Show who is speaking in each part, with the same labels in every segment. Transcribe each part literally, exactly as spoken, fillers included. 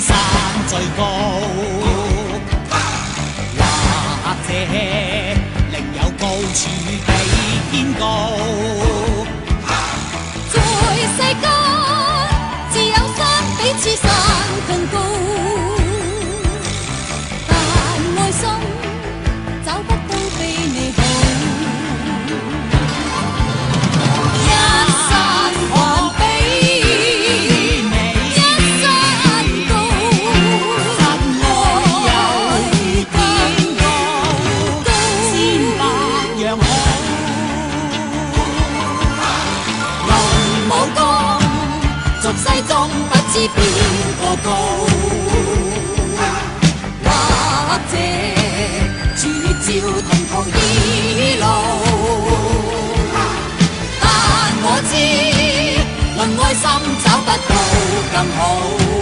Speaker 1: 山最高，或者另有高处比天高。
Speaker 2: 在世間，自有山比此山更高，但愛心找不到比你好。一山可比你一山高，真愛有天高，千百樣好。龍武功，俗世中不知邊個高，或者柱照同途異路。但我知，論愛心找不到更好。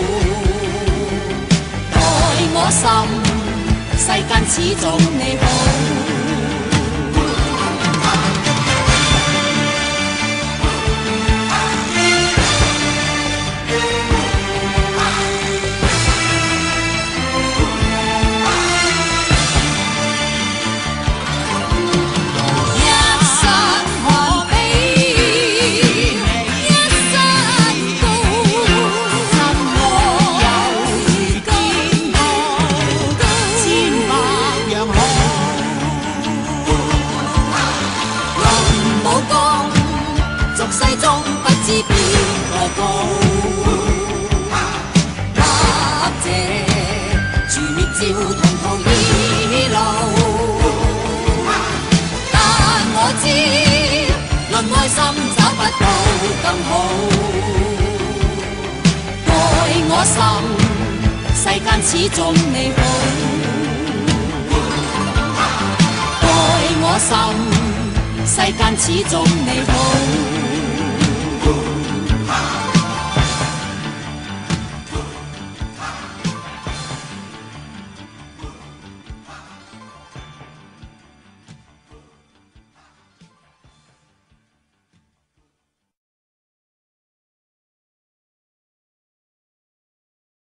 Speaker 2: 待我心，世間始終你好。世中不知邊個高，或者柱滅照同途異路。但我知，論愛心找不到更好。愛我心，世間始終你好。愛我心，世間始終你好。